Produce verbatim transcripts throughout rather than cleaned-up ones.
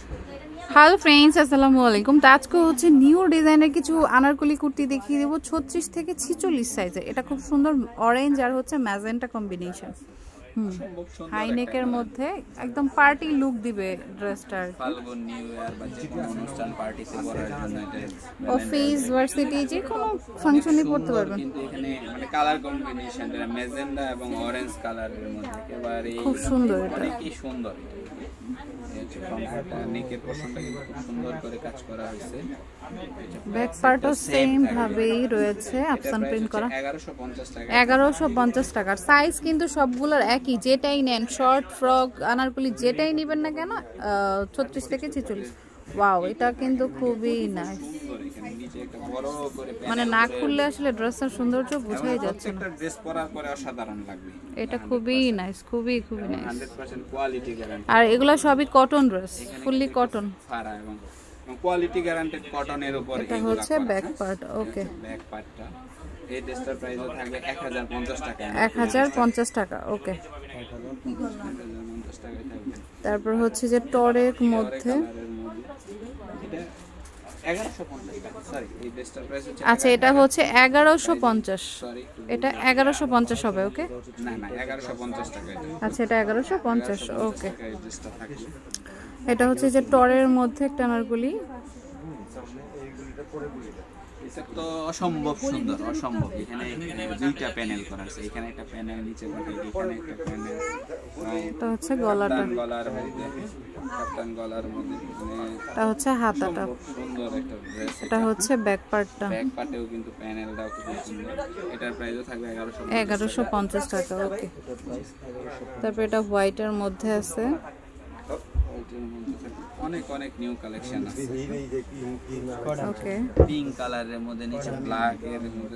Hello friends, আসসালামু আলাইকুম। তো আজকে হচ্ছে নিউ ডিজাইনের কিছু আনারকলি কুর্তি দেখিয়ে দেবো ছত্রিশ থেকে ছিচল্লিশ সাইজে। এটা খুব সুন্দর অরেঞ্জ আর হচ্ছে ম্যাজেন্টা কম্বিনেশন। হুম, হাই নেকের মধ্যে একদম পার্টি লুক দিবে ড্রেসটার। ফাল্গুন নিউ ইয়ার বা যে কোনো অনুষ্ঠান পার্টিতে পরার জন্য এটা অফিস ভার্সিটি যে কোনো ফাংশনে পড়তে পারবেন। কিন্তু এখানে মানে কালার কম্বিনেশনটা ম্যাজেন্টা এবং অরেঞ্জ কালারের মধ্যে একেবারে খুব সুন্দর। এটা কি সুন্দর, নেকের পোর্শনটা কিন্তু খুব সুন্দর করে কাজ করা হয়েছে। ব্যাক পার্টও সেম ভাবেই রয়েছে, আফসান প্রিন্ট করা। এগারোশো পঞ্চাশ টাকা এগারোশো পঞ্চাশ টাকার সাইজ কিন্তু সবগুলোর একই, যেটাই নেন শর্ট ফ্রক আনারকলি যেটাই নেবেন না কেন ছত্রিশ থেকে ছেচল্লিশ। ওয়াও, এটা কিন্তু খুবই নাইস। মানে না খুললে আসলে ড্রেসের সৌন্দর্য বোঝাই যাচ্ছে না। ড্রেস পরার পরে অসাধারণ লাগবে। এটা খুবই নাইস, খুবই খুবই nice. Hundred percent quality guarantee. আর এগুলো সবই কটন ড্রেস, ফুললি কটন। ফাড়া এবং কোয়ালিটি গ্যারান্টেড কটনের উপর। এটা হচ্ছে ব্যাক পার্ট। ওকে, ব্যাক পার্টটা এই ড্রেসটার প্রাইসও থাকবে এক হাজার পঞ্চাশ টাকা। এক হাজার পঞ্চাশ টাকা। ওকে, তারপর হচ্ছে যে টরের মধ্যে। আচ্ছা, এটা হচ্ছে এগারোশো পঞ্চাশ। এটা এগারোশো পঞ্চাশ হবে। ওকে, আচ্ছা এটা এগারোশো পঞ্চাশ। ওকে, এটা হচ্ছে যে টরের মধ্যে একটা আনারকলি। এটা তো অসম্ভব সুন্দর, অসম্ভব। এখানে দুইটা প্যানেল করা আছে, এখানে একটা প্যানেল, নিচে এখানে একটা প্যানেল। এটা হচ্ছে গলাটা, গলার মধ্যে কাপ্তান গলার মধ্যে। এটা হচ্ছে হাতাটা, সুন্দর একটা ড্রেস। এটা হচ্ছে ব্যাক পার্টটা, ব্যাক পার্টেও কিন্তু প্যানেলটাও খুব সুন্দর। এটার প্রাইসও থাকবে এগারোশো এগারোশো পঞ্চাশ টাকা। ওকে, তারপর এটা হোয়াইটের মধ্যে আছে। অনেক অনেক নিউ কালেকশন আছে। ওকে, পিঙ্ক কালারের মধ্যে, নিচে ব্ল্যাক এর মধ্যে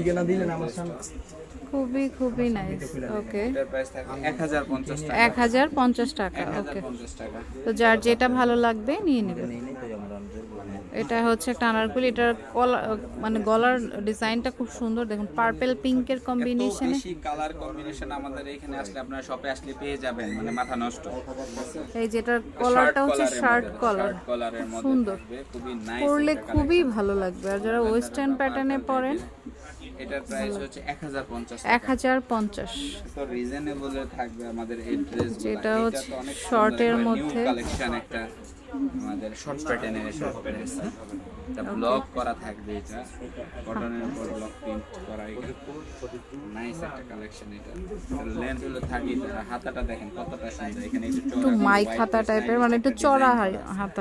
খুবই খুবই নাইস। ওকে, এটার প্রাইস থাকবে এক হাজার পঞ্চাশ টাকা। এক হাজার পঞ্চাশ টাকা। ওকে, তো যার যেটা ভালো লাগবে নিয়ে নেবেন। এটা হচ্ছে একটা আনারকলি। এটার গলা মানে গলার ডিজাইনটা খুব সুন্দর, দেখুন পার্পল পিঙ্কের কম্বিনেশনে। বেশি কালার কম্বিনেশন আমাদের এখানে আসলে আপনারা শপে আসলে পেয়ে যাবেন, মানে মাথা নষ্ট। এই যেটার কলারটা হচ্ছে শার্ট কলার, সুন্দর, খুবই নাইস, পরলে খুবই ভালো লাগবে। আর যারা ওয়েস্টার্ন প্যাটার্নে পরেন, এটার প্রাইস হচ্ছে এক হাজার পঞ্চাশ। এক হাজার পঞ্চাশ তো রিজনেবল থাকবে আমাদের এই ড্রেসগুলো। যেটা হচ্ছে শর্টের মধ্যে কালেকশন একটা আমাদের শর্ট প্যাটার্নের শর্ট প্যাটার্ন, এটা ব্লক করা থাকবে। এটা কটনের উপর ব্লক প্রিন্ট করা, এটা নাইস একটা কালেকশন। এটা লেন্থ হলো থাকি, হাতাটা দেখেন কতটা সুন্দর। এখানে একটু মাইক হাতা টাইপের, মানে একটু চড়া হাতা।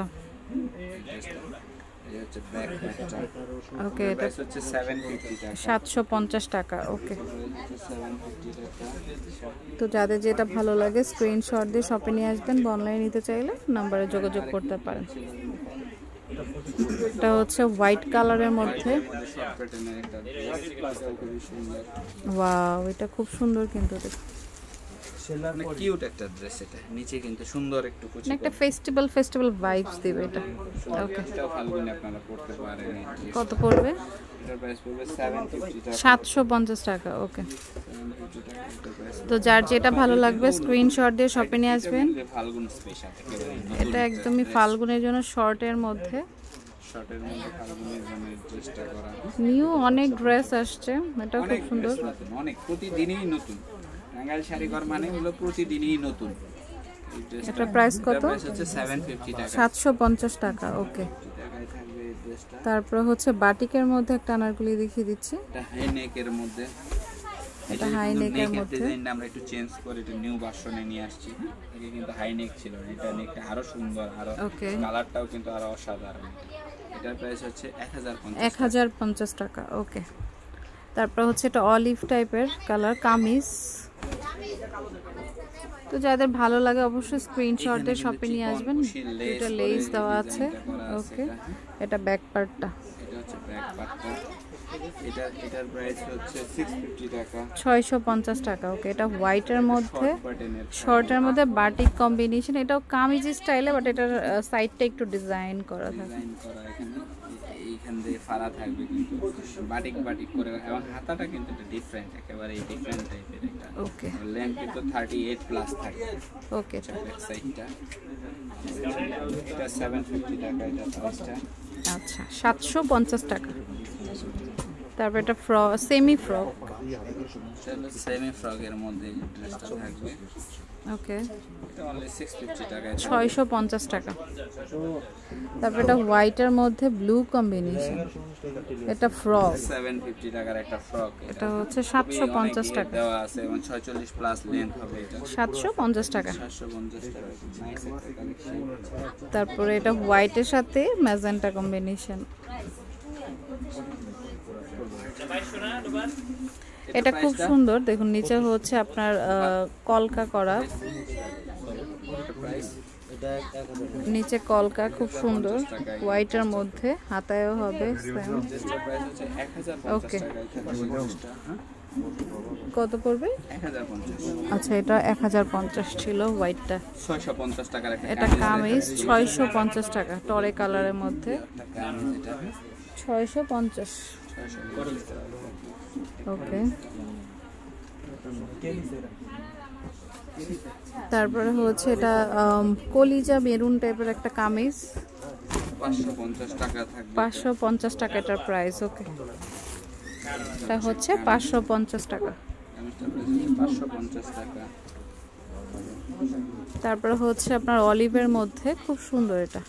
ওকে, এটা হচ্ছে সাতশো পঞ্চাশ টাকা। ওকে, তো যাদের যেটা ভালো লাগে স্ক্রিনশট দিয়ে শপে নিয়ে আসবেন, বা অনলাইনে নিতে চাইলে নাম্বারে যোগাযোগ করতে পারেন। এটা হচ্ছে হোয়াইট কালারের মধ্যে। ওয়াও, এটা খুব সুন্দর কিন্তু, কিউট একটা ড্রেস। এটা নিচে কিন্তু সুন্দর একটু কুচি, একটা ফেস্টিভ্যাল ফেস্টিভ্যাল ভাইবস দিবে এটা। ওকে, এটাও ফাল্গুনে আপনারা পড়তে পারেন। কত পড়বে? এটার প্রাইস পড়বে সাতশো পঞ্চাশ টাকা। সাতশো পঞ্চাশ টাকা। ওকে, তো যার যেটা ভালো লাগবে স্ক্রিনশট দিয়ে শপে নিয়ে আসবেন। ফাল্গুন স্পেশাল, এটা একদমই ফাল্গুনের জন্য শর্টের মধ্যে। শর্টের মধ্যে ফাল্গুনের জন্য ড্রেসটা করা। নিউ অনেক ড্রেস আসছে, এটা খুব সুন্দর। অনেক, প্রতিদিনই নতুন। টাঙ্গাইল শাড়িঘর মানে হলো প্রতিদিনই নতুন। এটা প্রাইস কত? হচ্ছে সাতশো পঞ্চাশ টাকা। সাতশো পঞ্চাশ টাকা। ওকে, তারপর হচ্ছে বাটিকের মধ্যে একটা আনারকলি দেখিয়ে দিচ্ছি। এটা হাই নেকের মধ্যে, এটা হাই নেকের মধ্যে ডিজাইনটা আমরা একটু চেঞ্জ করে এটা নিউ ভার্সনে নিয়ে আসছি। আগে কিন্তু হাই নেক ছিল, এটা নেকটা আরো সুন্দর, আরো কালারটাও কিন্তু আরো অসাধারণ। এটার প্রাইস হচ্ছে এক হাজার পঞ্চাশ এক হাজার পঞ্চাশ টাকা। ওকে, তারপর হচ্ছে এটা অলিভ টাইপের কালার কামিজ। তো যাদের ভালো লাগে অবশ্যই স্ক্রিনশট দিয়ে শপে নিয়ে আসবেন। এটা লেস দেওয়া আছে। ওকে, এটা ব্যাক পার্টটা। এটা হচ্ছে ব্যাক পার্টটা। এটা এটার প্রাইস হচ্ছে সিক্স ফিফটি টাকা, ছয়শো পঞ্চাশ টাকা। ওকে, এটা হোয়াইটের মধ্যে শর্ট বাটনের শর্টের মধ্যে বাটিক কম্বিনেশন, এটাও কামিজি স্টাইলে, বাট এটার সাইডটা একটু ডিজাইন করা থাকে। ডিজাইন করা, এখানে এইখান দিয়ে ফাড়া থাকবে কিন্তু বাটিক বাটিক করে, এবং হাতাটা কিন্তু এটা ডিফারেন্ট, একেবারে ডিফারেন্ট টাইপের একটা। ওকে, লেন্থ কিন্তু থার্টি এইট প্লাস থাকে। ওকে, ব্যাক সাইডটা এটা সেভেন ফিফটি টাকা, এটা প্রাইসটা। আচ্ছা, সাতশো পঞ্চাশ টাকা। তারপর এটা ফ্রক, সেমি ফ্রক, সেমি ফ্রকের মধ্যে ড্রেসটা থাকবে। ওকে, এটা অনলি সিক্স ফিফটি টাকা, ছয়শো পঞ্চাশ টাকা। তারপর এটা হোয়াইটের মধ্যে ব্লু কম্বিনেশন, এটা ফ্রক, সেভেন ফিফটি টাকার একটা ফ্রক। এটা হচ্ছে সাতশো পঞ্চাশ টাকা দেওয়া আছে এবং ছয়চল্লিশ প্লাস লেন্থ হবে, এটা সাতশো পঞ্চাশ টাকা। সাতশো পঞ্চাশ টাকা, নাইস একটা কালেকশন। তারপরে এটা হোয়াইটের সাথে ম্যাজেন্টা কম্বিনেশন, এটা খুব সুন্দর। দেখুন নিচে হচ্ছে আপনার কলকা করা, নিচে কলকা, খুব সুন্দর, হোয়াইটের মধ্যে, হাতায়ও হবে সেম। ওকে, কত পড়বে? আচ্ছা, এটা এক হাজার পঞ্চাশ ছিল হোয়াইটটা। ছয়শো পঞ্চাশ টাকার এটা কামিজ, ছয়শো পঞ্চাশ টাকা, টরে কালারের মধ্যে, ছয়শো পঞ্চাশ। ওকে, তারপরে হচ্ছে এটা কলিজা মেরুন টাইপের একটা কামিজ, পাঁচশো পঞ্চাশ টাকা থাকবে, পাঁচশো পঞ্চাশ টাকা এটার প্রাইস। ওকে, এটা হচ্ছে পাঁচশো পঞ্চাশ টাকা, পাঁচশো পঞ্চাশ টাকা। তারপরে হচ্ছে আপনার অলিভের মধ্যে, খুব সুন্দর এটা,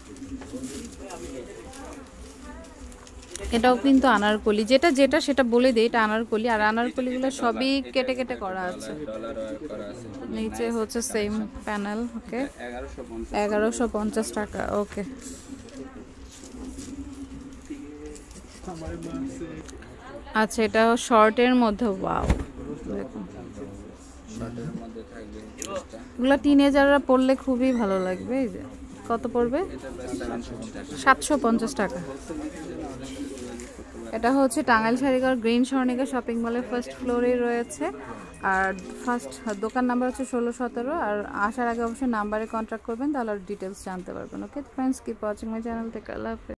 এটাও কিন্তু আনারকলি, যেটা যেটা সেটা বলে দিই, এটা আনারকলি, আর আনারকলিগুলো সবই কেটে কেটে করা আছে, নিচে হচ্ছে সেম প্যানেল। ওকে, এগারোশো পঞ্চাশ টাকা। ওকে, আচ্ছা, এটা শর্টের মধ্যে, ওয়াও, দেখুন এগুলো টিনেজাররা পরলে খুবই ভালো লাগবে। এই যে কত পড়বে? সাতশো পঞ্চাশ টাকা। এটা হচ্ছে টাঙ্গাইল শাড়িঘর গ্রিন স্বর্ণিকা শপিং মলের ফার্স্ট ফ্লোরে রয়েছে, আর ফার্স্ট দোকান নাম্বার হচ্ছে ষোলো সতেরো। আর আসার আগে অবশ্যই নাম্বারে কন্ট্যাক্ট করবেন, তাহলে ডিটেলস জানতে পারবেন। Okay friends, keep watching my channel, take care, আল্লাহ হাফেজ।